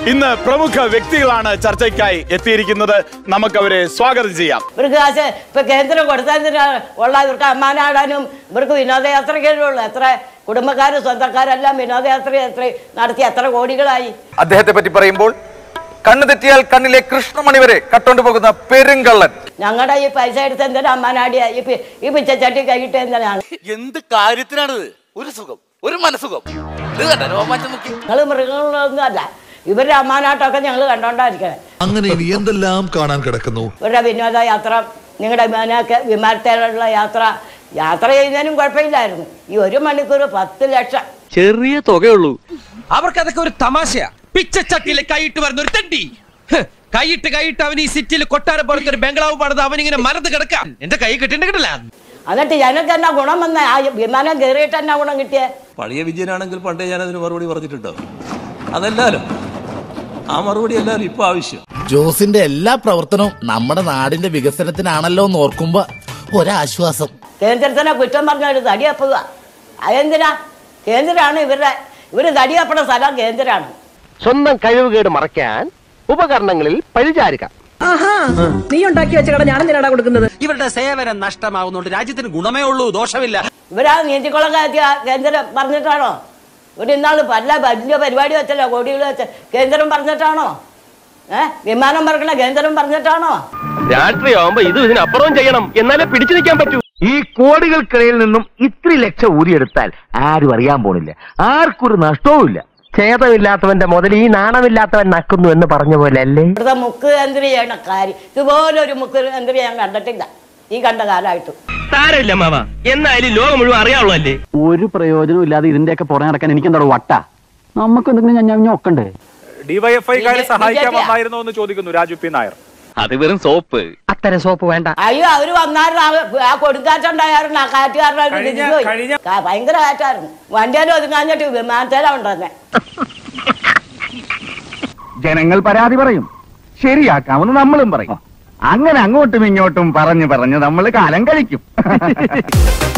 ഇന്ന് പ്രമുഖ വ്യക്തികളാണ് ചർച്ചയ്ക്കായി എത്തിയിരിക്കുന്നത്. നമുക്കവരെ സ്വാഗതം ചെയ്യാം. ഇവർക്ക് കാശ് ഇപ്പൊ കേന്ദ്രം കൊടുത്തതിനുള്ള ഇവർക്ക് അമ്മാനാടാനും ഇവർക്ക് വിനോദയാത്രയ്ക്കുള്ളൂ. എത്ര കുടുംബക്കാരും സ്വന്തക്കാരെല്ലാം വിനോദയാത്ര നടത്തി എത്ര കോടികളായി. അദ്ദേഹത്തെ പറ്റി പറയുമ്പോൾ കണ്ണു തെറ്റിയാൽ കണ്ണിലെ കൃഷ്ണമണി വരെ കട്ടോണ്ട് പോകുന്ന പെരുങ്കള്ളൻ. ഞങ്ങളുടെ ഈ പൈസ എടുത്ത് എന്തിനാ അമ്മാനാടിയ ഈ പിച്ചച്ചട്ടി കൈയിട്ട് എന്തിനാണ്? എന്ത് കാര്യത്തിനാണിത്? ഒരു സുഖം, ഒരു മനസുഖം. ഞങ്ങള് മൃഗങ്ങളൊന്നും അല്ല. ഇവരുടെ അമ്മാനാട്ടമൊക്കെ ഞങ്ങൾ കണ്ടോണ്ടായിരിക്കണേ. അങ്ങനെ ഇനി എന്തെല്ലാം കാണാൻ കിടക്കുന്നു. ഇവരുടെ വിനോദയാത്ര, നിങ്ങളുടെ വിമാനത്തിലുള്ള യാത്ര ചെയ്യുന്നതിനും കുഴപ്പമില്ലായിരുന്നു. ഈ 1 മണിക്കൂർ 10 ലക്ഷം. ചെറിയ തുകയുള്ളൂ. അവർക്കതൊക്കെ ഒരു തമാശയാ. പിച്ചച്ചട്ടിയിലെ കൈയിട്ട് വരുന്ന ഒരു തെണ്ടി. കൈയിട്ട് അവൻ ഈ സിറ്റിയിൽ കൊട്ടാരം പോലത്തെ ഒരു ബംഗ്ലാവ് പണിത് അവനിങ്ങനെ മരത്ത് കിടക്കാം. എന്റെ കൈ കിട്ടേണ്ട കിട്ടില്ല. എന്നിട്ട് ഞങ്ങൾക്ക് എന്നാ ഗുണം വന്ന ആ വിമാനം കയറിയിട്ട് എന്നാ ഗുണം കിട്ടിയേ? പഴയ വിജയനാണെങ്കിൽ പണ്ടേ ഞാൻ അതിന് മറുപടി പറഞ്ഞിട്ടുണ്ടോ? അതല്ലാലോ ആ മറുപടി എല്ലാവരും ഇപ്പൊ ആവശ്യം. ജോസിന്റെ എല്ലാ പ്രവർത്തനവും നമ്മുടെ നാടിന്റെ വികസനത്തിനാണല്ലോ എന്ന് ഓർക്കുമ്പോ ഒരാശ്വാസം. കേന്ദ്രത്തിനെ കുറ്റം പറഞ്ഞൊരു തടിയപ്പുക. അതെന്തിനാ? കേന്ദ്രമാണ് ഇവര് തടിയപ്പുന്ന സ്ഥലം കേന്ദ്രമാണ്. സ്വന്തം കഴിവുകേട് മറയ്ക്കാൻ ഉപകരണങ്ങളിൽ പഴിചാരുക. നീ ഉണ്ടാക്കി വെച്ച കട ഞാൻ എന്തിനാടാ കൊടുക്കുന്നത്? ഇവരുടെ സേവനം നഷ്ടമാകുന്നുണ്ട്. രാജ്യത്തിന് ഗുണമേ ഉള്ളൂ, ദോഷമില്ല. ഇവരാ നീന്തിക്കുളം കേന്ദ്രം പറഞ്ഞിട്ടാണോ? ഇവിടെ ഇന്നാള് വലിയ പരിപാടി വെച്ചല്ലോ, കോടികൾ വെച്ച കേന്ദ്രം പറഞ്ഞിട്ടാണോ? വിമാനം പറക്കണ കേന്ദ്രം പറഞ്ഞിട്ടാണോ? രാത്രിയാവുമ്പോ ഇതിനപ്പുറവും ചെയ്യണം, എന്നാലേ പിടിച്ചു നിൽക്കാൻ പറ്റൂ. ഈ കോടികൾക്കിടയിൽ നിന്നും ഇത്ര ലക്ഷം ഊരിയെടുത്താൽ ആരും അറിയാൻ പോണില്ല, ആർക്കൊരു നഷ്ടവും ഇല്ല. ഛേദമില്ലാത്തവന്റെ മുതൽ ഈ നാണമില്ലാത്തവൻ നക്കുന്നു എന്ന് പറഞ്ഞ പോലെ അല്ലേ ഇവിടുത്തെ മുക്ക് കേന്ദ്രീയാണ് കാര്യം. ഇതുപോലെ ഒരു മുക്ക് കേന്ദ്രീ ഞാൻ കണ്ടിട്ടില്ല ഈ കണ്ട കാലമായിട്ട്. സാരമില്ല മാവ, എന്നായാലും ലോകം മുഴുവൻ അറിയാവുള്ളൂ അല്ലേ. ഒരു പ്രയോജനവും ഇല്ലാതെ ഇതിന്റെയൊക്കെ പുറകെ നടക്കാൻ എനിക്ക് എന്താ വട്ട? നമുക്ക് എന്തെങ്കിലും ഞാൻ ഒക്കണ്ടേ? ഡിവൈഎഫ്ഐക്കാരെ സഹായിക്കാമെന്നായിരുന്നു എന്ന് ചോദിക്കുന്നു രാജു പി നായർ. അത് വെറും സോപ്പ്. അത്തരം സോപ്പ് വേണ്ട. അയ്യോ, അവര് വന്നായിരുന്നു. ആ കൊടുങ്കാറ്റുണ്ടായിരുന്നു. ആ കാറ്റുകാരനായിട്ട് ഭയങ്കര കാറ്റായിരുന്നു. വണ്ടിയാലും ഒതുങ്ങാഞ്ഞിട്ട് വിമാനത്തേലാ ഉണ്ടെന്നെ. ജനങ്ങൾ പരാതി പറയും, ശരിയാക്കാമെന്ന് നമ്മളും പറയും. അങ്ങനെ അങ്ങോട്ടും ഇങ്ങോട്ടും പറഞ്ഞു നമ്മൾ കാലം കഴിക്കും.